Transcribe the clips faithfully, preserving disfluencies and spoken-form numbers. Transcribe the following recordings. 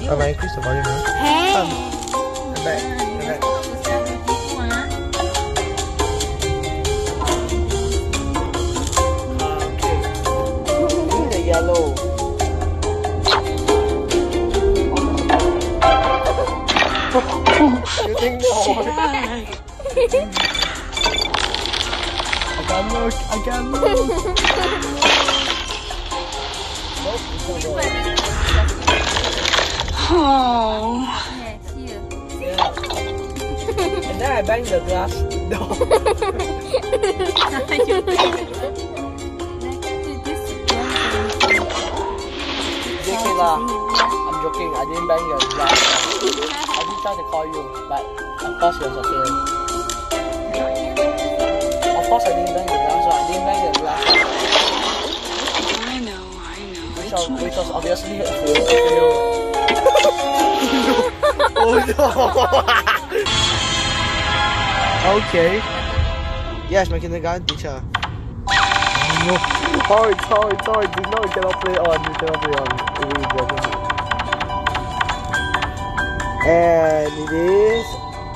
Have I increased the volume, huh? Hey. Um, I'm back. I'm back. Okay. Give me the yellow. You think no? I got look. I got look. Nope, it's not going. Oh. Yeah. And then I bang the glass door. J K lah. I'm joking. I didn't bang your glass. I did try to call you, but of course it was okay. Of course I didn't bang the glass, so I didn't bang the glass. I know, I know. Which was, which was obviously a fail. Oh no! Okay. Yes, my kindergarten teacher. Oh, no. Sorry, sorry, sorry. You know you cannot play on. You cannot play on. It will be broken. And it is.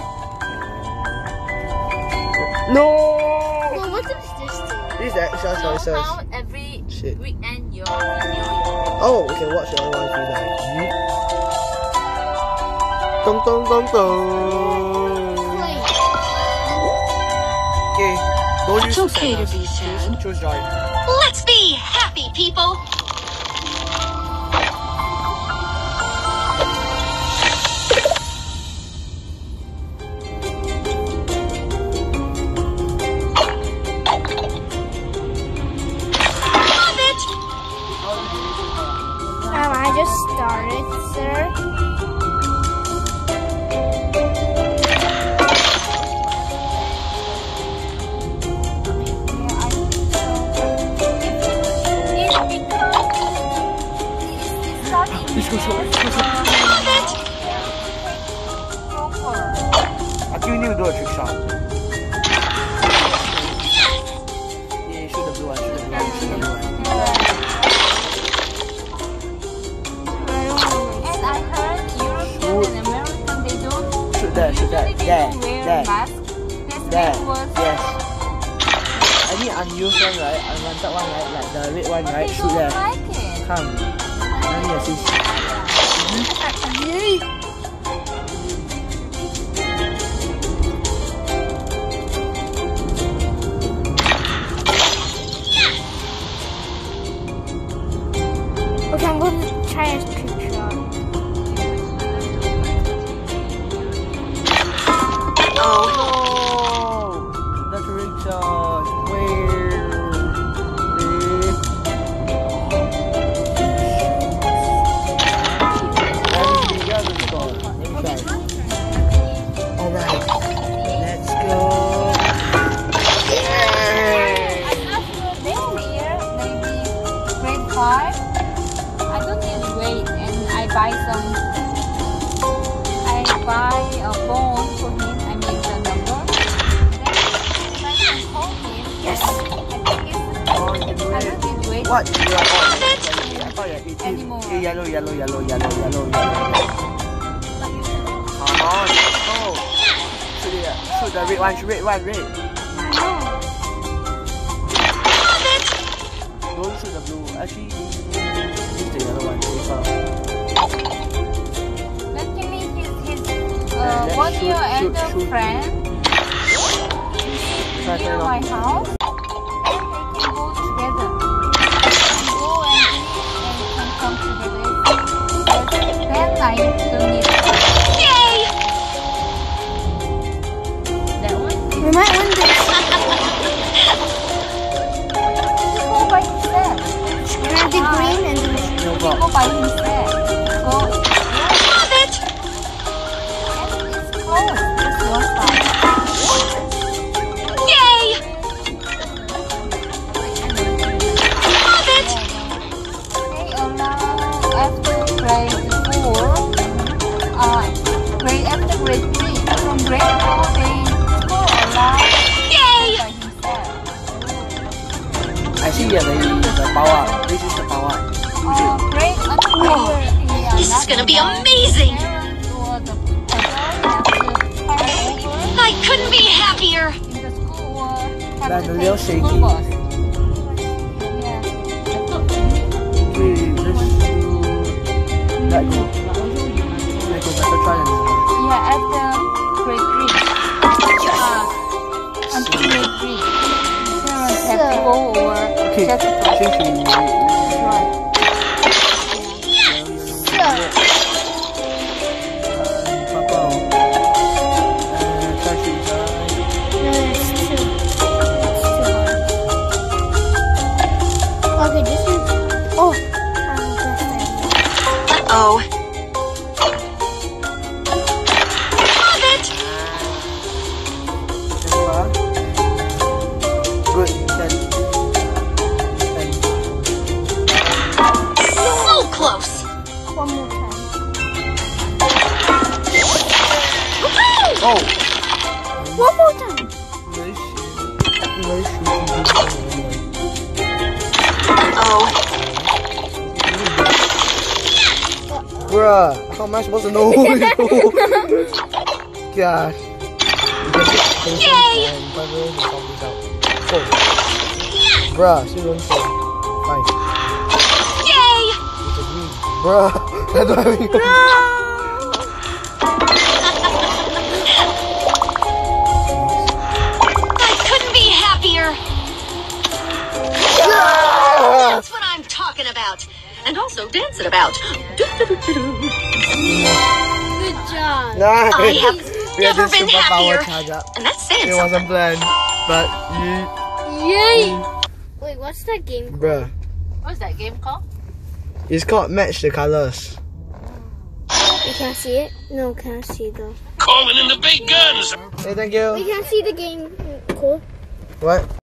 No! Well, what does this do? This is extra So choices. how every Shit. weekend you renew your Oh, we can watch the other one if you like. Dun dun dun dun. play? Okay, don't use It's okay to sadness. be sad. Choose, choose joy. Let's be happy, people! Love it! Um, I just started, sir. Love it! I think we need to do a trick shot. Yes! Yeah, shoot the blue one, shoot the blue one, shoot the blue one. And I heard European and American, they don't Shoot there, shoot there. usually they There, don't wear there, masks. This there. man was Yes. Any unused one, right? Unwanted one, right? Like the red one, right? they Shoot don't there. like it. Come. Let me assist. Okay, I'm going to try a trick shot. Oh no! The trick shot. Where? Where? Alright, let's go. Yay! Next year, maybe grade five, I don't need to wait and I buy some, I buy a phone for him, I mean the number. Then if I can call him, Yes! I think it's, Oh, you can do I it. don't need to wait What? You are on. I thought you had eighteen. anymore. Okay, yellow, yellow, yellow, yellow, yellow, yellow. Come on, let's go. Shoot it. Shoot the red one, shoot red one, red. Love it! Don't shoot the blue. Actually, use the yellow one. Safer. Luckily, his, his Yeah, uh, let's one shoot, year shoot, elder shoot. friend Try, near try, my house, and they can go together. And go and eat and can come together. Because then I don't need Yay! that one. We might win this. He go by himself. Can I have the green and the No He problem. go by himself. Go. Love it! And it's close. Just one side. Yay! Love it! Okay, allow after grade four, uh, grade after grade three. From grade four, they go allow Yay! by himself. I see the, the power. This is the power. Use Uh, grade after grade, he are not gonna be amazing. Parents or the adult have to come over I couldn't be happier. in the school or have That's to a take little school shaky. bus. Yeah. Okay, let's do that go. Let go better try and Yeah, after grade three. Uh, until grade three. Parents have to go over okay, just I think we right. Papa uh, try to try. No, it's too. It's too hard. Okay, this one. Oh. Um, that's right. Uh-oh. Love it! Remember? Good, ten. ten. So close. One more time. Oh! One more time. Nice. Nice. Oh. Bruh, how am I supposed to know? Gosh. Yay! Four. Bruh, she runs four. Five. Yay! It's a green. Bruh, I don't have any. I couldn't be happier. That's what I'm talking about. And also dancing about. Good job. Nice. I have We had never this been superpower happier. charge up. And that's saying It something. wasn't planned, but you, Yay! Wait, what's that game called? bruh. What's that game called? It's called match the colors. We can't see it? No, can't see though. Calling in the big guns. Hey, thank We you. can't see the game code. What?